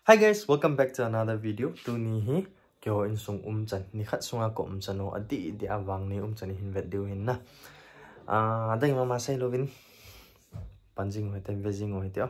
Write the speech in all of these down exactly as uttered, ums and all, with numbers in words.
Hi guys, welcome back to another video. Tu ni hi kyo in sung um chan ni khat sunga ko um chano adi di awang ni um chan hin vet diu hin na. Ah, dai mama sai lovin. Panjing hoite veging hoite.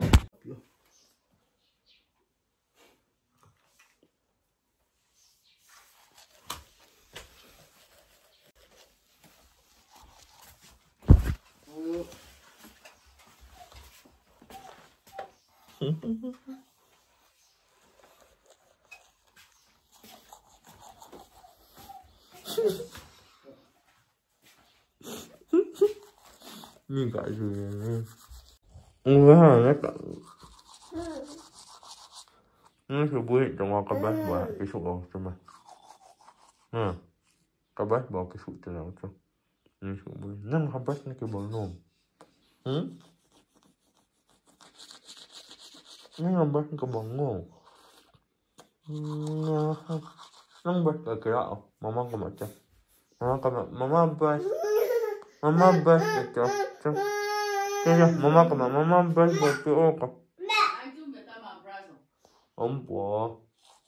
Nhìn cả gì Ủa nó cận nó sẽ bùi trong ngõ cái bát và cái sụt vào cho mà ừ cái bát vào cái sụt cho nó cho nó sụt bùi năm cái bát nó cái bóng nôm ừ nó cái bát cái bóng nôm nó bát cái cái nào mama có mặt chưa mama có mặt mama bát mama bát cái cho cho cái mama có mặt mama bát bát cái ô cả ông bố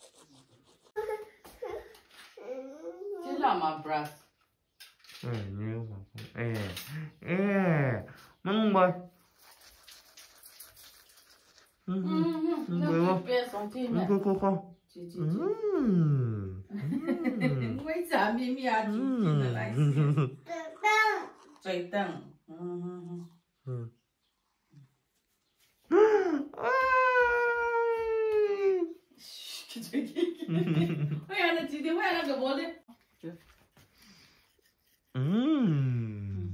chứ là mà brush ừ như mà ê ê mong bơi ừ nó biết xong phim này cô cô cô chị chị ừ mấy giờ mi mi à chị chị là lại chạy tăng ừ 会让他几天会让个我的 음.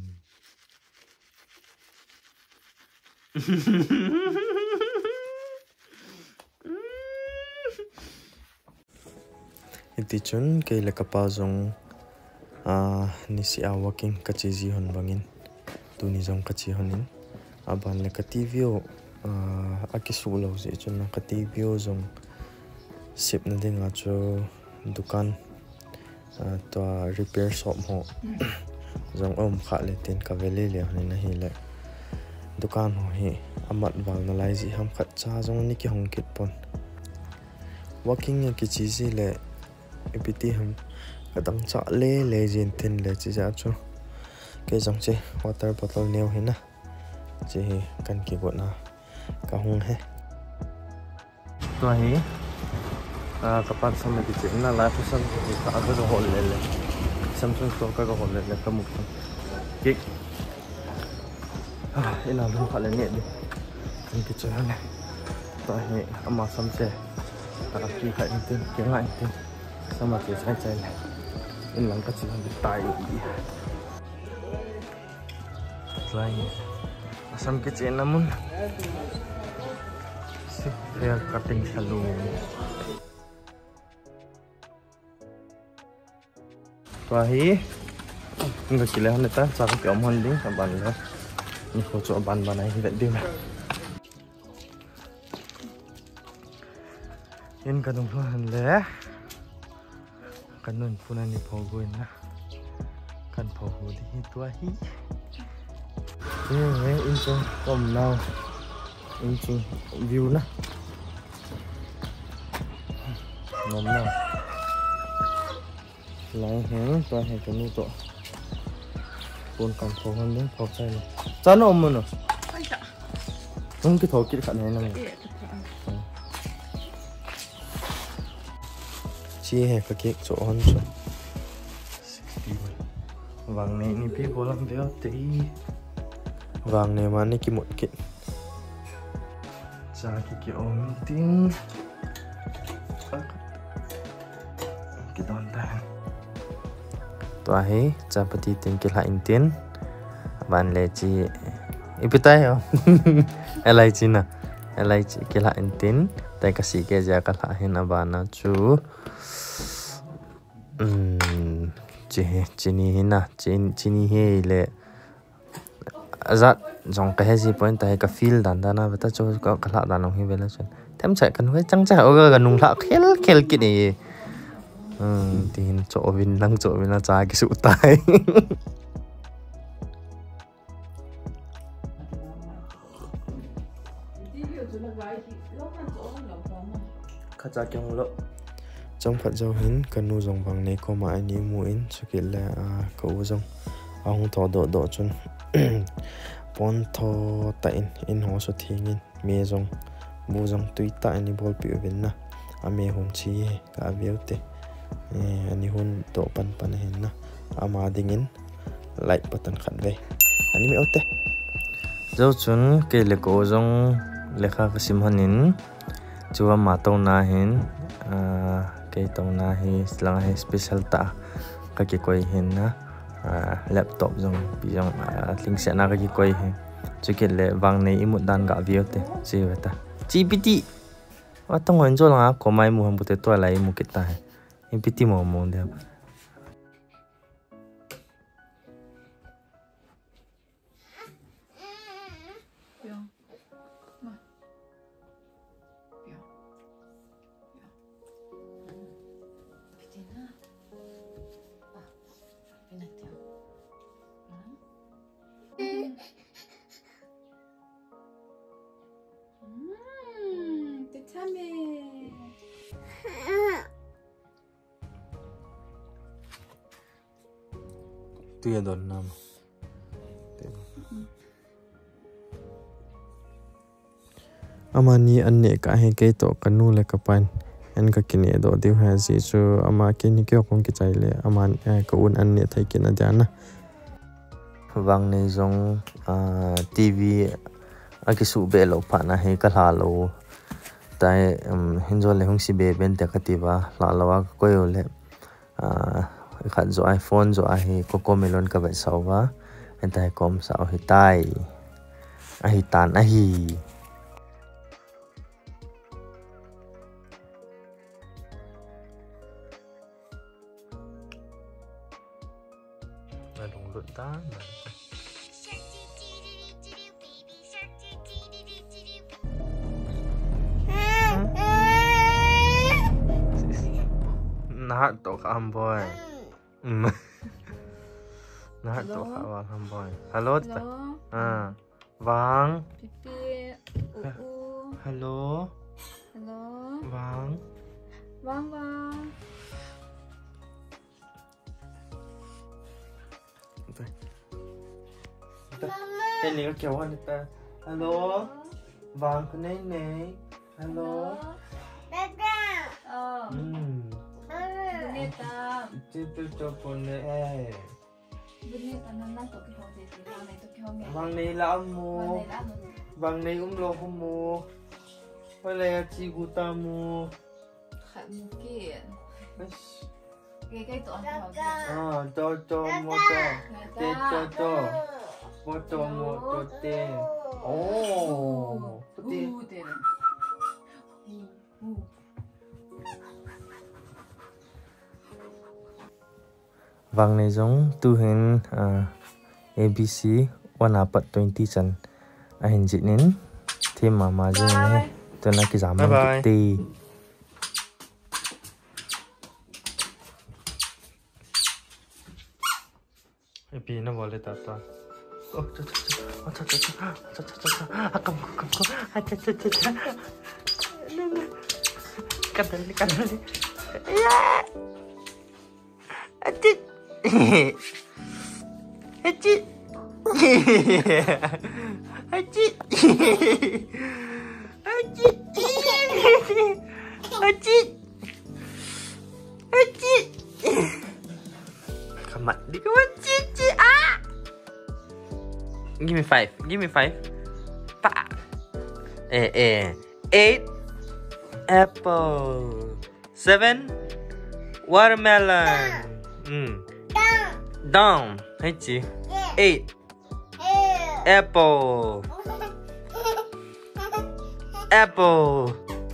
Iti chun kay lakapa zong ah ni si awaking kachizi hon bangin tu ni zong kachi honin aban le kativio ah akisulo si chun na kativio zong sip na ding acho dukan to repair shop ho zong om kha le ten ka vele le hone na hi le dukan ho hi amat wal na lai ji ham khat cha zong ni ki hong kit pon working ya ki chi ji le epiti ham kadang cha le le jin ten le chi ja chu ke zong che water bottle neu hi na che kan ki go na ka hong he to hi à các bạn xem thì chuyện là live fashion thì cả cái hộp lên lên Samsung store cái hộp lên lên cái một cái à cái nào luôn phải lên nhẹ đi cái cái chỗ này tại nhẹ mà xăm xe cả khi hãy tin tiếng lại tin sao mà cái sai sai này in lắng cái chuyện bị tai lại xăm cái chuyện namun hair cutting salon và hi người chỉ lấy ta sao cái ống hôn đi các bạn nữa như khổ chỗ bàn bàn này thì vẫn đi mà yên cả đồng phương lẽ cả nôn phu này phô quên na cần phô hồ đi tua hi thế in chung cầm nào in chung view na ngom nào lại hẹn tôi hẹn cái nút tội buồn cầm phô hơn nữa phô say này chán ôm mà nó không cái thổ kia khả này này chia hẹp cái chỗ hơn chỗ vàng này ni biết vô lắm béo tí vàng này mà ni kia một kiện ra cái kiểu ôm tiếng cái đòn tay tua hi chapati tin kila intin ban lechi ipitai ho elaichi na elaichi kila intin tai kasi ke ja kala hin abana chu um chi chini hina chin chini he le azat jong ka hezi point tai ka feel dan dana bata chu ka kala dan hi vela chen them chai kan we chang cha oga ga nung la khel khel ki ni ừ tin chỗ vin đang chỗ vin là trái cái sụt tai kaca kyang lo trong khat zo hin kanu zong bang nei ko ma ani mu in chukil la ko zong ahung tho do do chun pon tho ta in in ho so thingin me zong bu zong tui ta ani bol pi ven na ame hun chi ka viute ani hun to pan pan hin na ama dingin like button khat ve ani me ote zo chun ke le ko zong lekha ka sim hanin chuwa ma to na hin ke to na hi slang hi special ta ka ki koi hin na laptop zong pi zong ling se na ka ki koi hin chu ke le wang nei imut dan ga viute chi wata chi piti wa tong hon zo la ko mai mu ham bute to lai mu kita hai in piti mo mo de tu ya don nam amani anne ka he ke to kanu le kapan en ka kini do diu ha ji chu ama kini ke kong ki chai le aman ka un anne thai kin adana wang nei zong tv akisu be lo pa na he ka la lo tai hinjo le hong si be ben te khativa la lawa ko yo le khat zo iphone zo a hi coco melon ka ba sawa entai kom sa hi tai a hi tan a hi na dong lut ta nah to kham boy nah to kham boy hello à vâng Pipi u hello hello vâng vâng vâng cái này có kiểu hơn ta hello vâng cái này này hello ờ bonita Tipo chocolate. bonita nó nó tụi cái hộp gì thì vào này tụi cái hộp này Vàng này là ông mua. vào này đã Vàng này cũng lo không mua. Hay là chị của ta mua. khải mua kiện cái cái tụi cái hộp À, cho cho mua cho. Tê cho cho. Mua cho mua cho tê. Ồ. Tê. u tê u Vàng này giống tu hình A B C one apat twenty chan a hình dị nín thêm mà mà dương này cho nó cái giảm một tí A B nó vào lên ta ta ô cha cha cha cha cha cha cha cha à cầm cầm cầm à cha cha cha cha cắt đi cắt đi à chết Haji. Haji. Haji. Haji. Haji. Come on, come on, Cici. Ah. Give me five. Give me five. Pa. Eh, eh. Eight. Apple. Seven. Watermelon. Hmm. Down. Haji. Eight. Apple. Apple.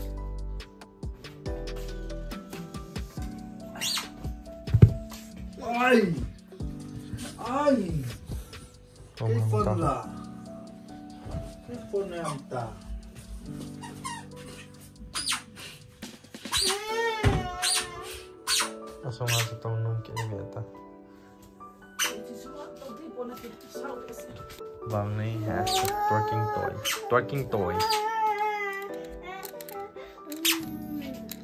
Ai. Ai. Cái phân là cái phân này ông ta. Langsung aja tong nungkin beta. Bang ni has a twerking toy. Twerking toy.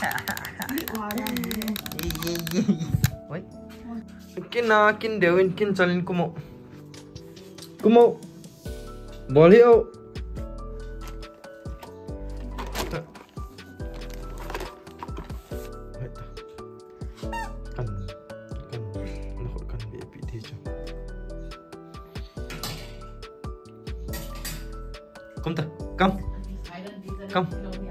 Wait. Kin na kin dewin kin chalin kumo. Kumo. Bolio. Kan kan nak kan B P D je. Kom ta. Kom. Kom.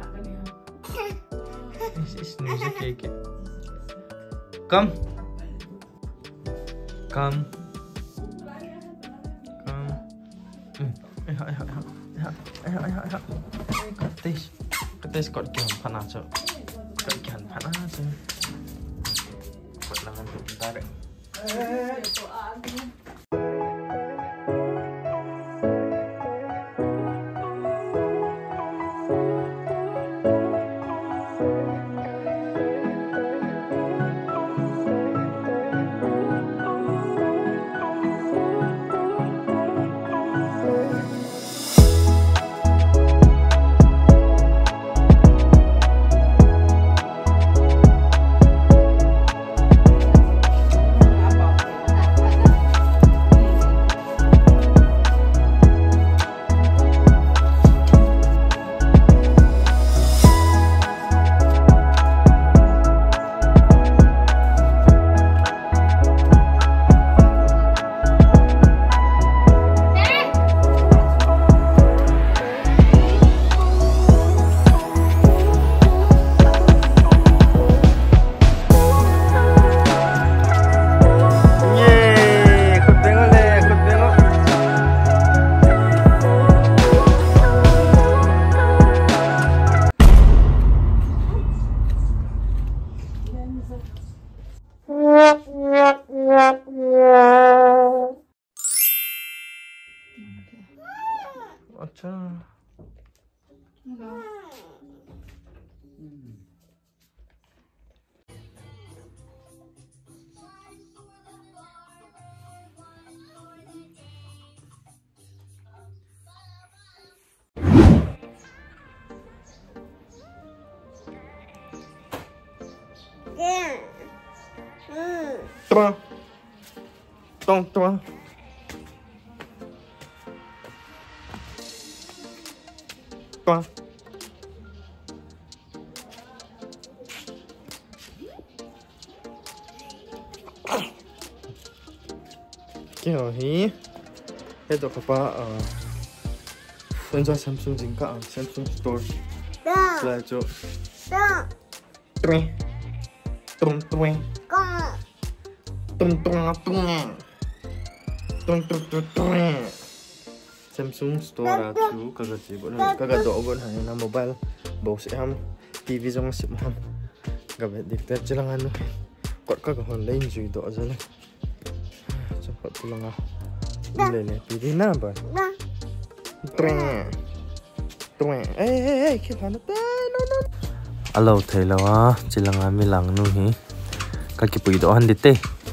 This is music cake. Come. Come. Come. Hmm. Eh, eh, eh, eh, eh, eh, eh. Katis. Katis kot kian panas je. Kot kian panas je. Kot langan bentar. Acha. Tong, tong, tong. Tong. Kiểu hí, cái đồ các bạn ở bên trong Samsung chính cả Samsung Store là chỗ tung tung tung tung tung tung tung tung tung tung Samsung Store là chú các cái gì bọn các cái đồ bọn này là mobile bảo sẽ ham ti vi trong xịn ham các bạn đi test chưa ăn luôn quạt các cái hòn lên gì đó rồi này trong quạt tu lăng à lên này ti vi nào vậy tung tung ê ê ê khi phản nó nó nó alo thấy là à chỉ là ngắm mi lăng nuôi hi các cái bụi đó ăn đi tê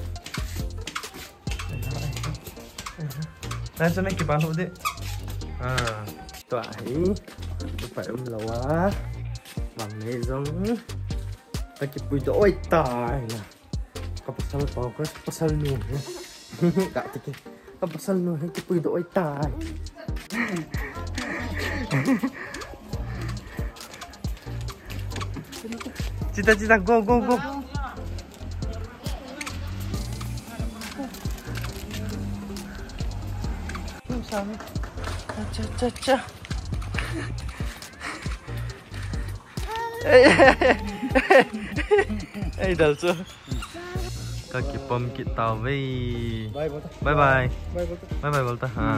này cho mấy cái bàn hộp đi à tỏa hí phải ôm lẩu á bằng này giống các cái bụi đó ôi tài nè các bác sao bao cái bác sao nuôi gạo thì cái các bác sao nuôi cái bụi đó ôi tài cita cita go go go sao cha cha cha ê đợt chưa các cái bom kít tàu với bye bye bye bye bye Balta ha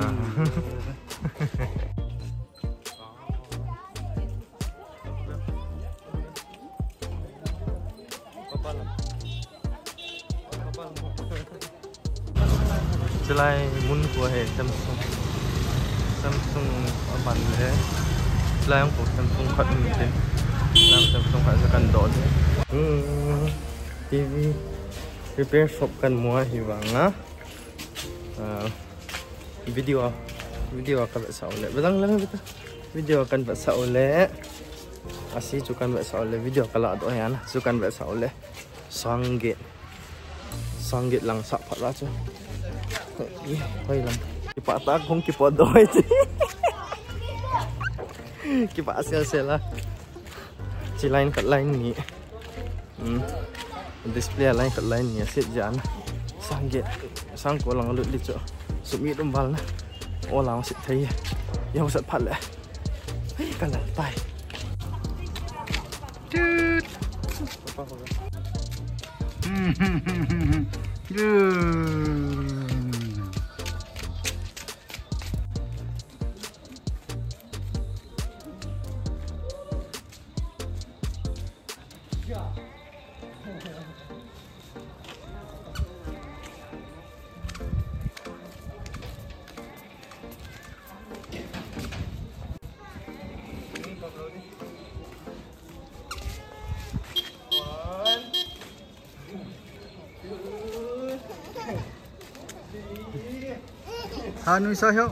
Celai mun của hệ Samsung Samsung ở bàn thế là ông của Samsung khẩn thế làm Samsung phải ra cần đổ thế ti vi repair shop cần mua hy vọng á video video akan bersau le belang lang kita video akan bersau le Así chukan vẽ sao le video kalau ada yang chukan vẽ sao le sanggit sanggit lang sa phat ra chu hoi lang kipa ta kong kipa doi kipa asal sela ci line kat line ni hmm display line kat line ni sit jan sanggit sang ko lang lut li chu sumi dum bal na o lang sit thai yang sat phat le hei kala tai Dude. Anu isayo.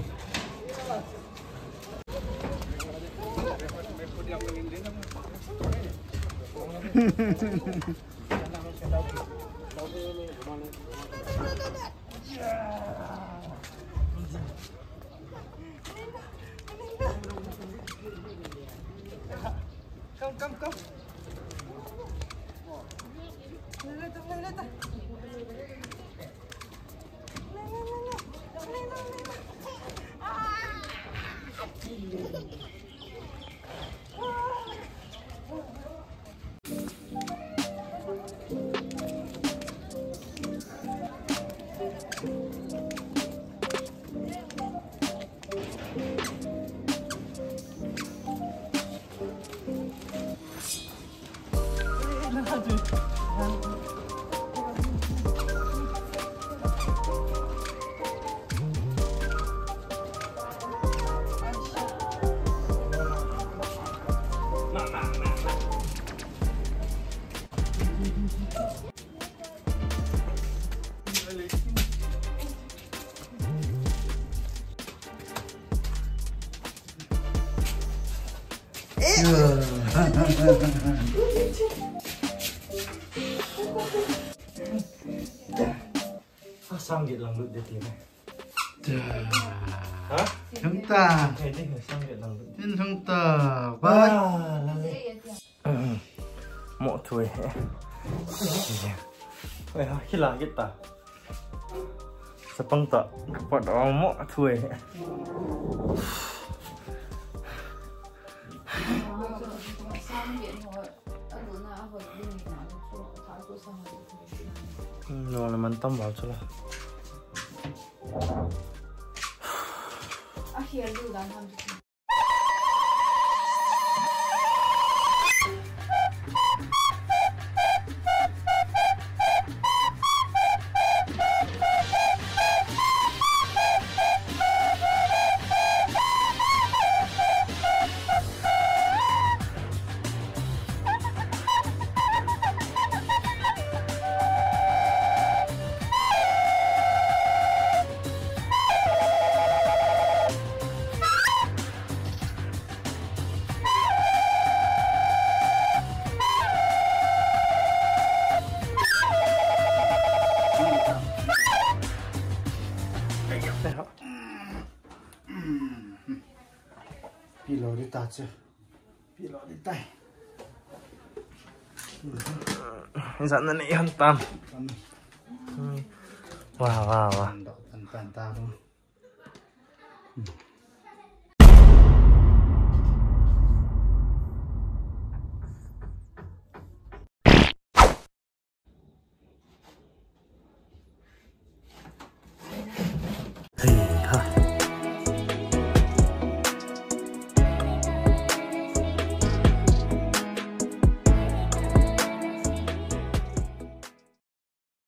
Come, come, come. Sanggit lang lut dia tiba. Hah? Hengta. Eh, dia sanggit lang lut. Tin hengta. Bye. Mo thui. Oi, hila kita. Sepang tak pada mo thui. Nó là mình tâm vào cho là Pilo đi tạt chưa? Pilo đi tay. Dặn nó nị hơn tam. Wow wow wow. Tan tan ta luôn.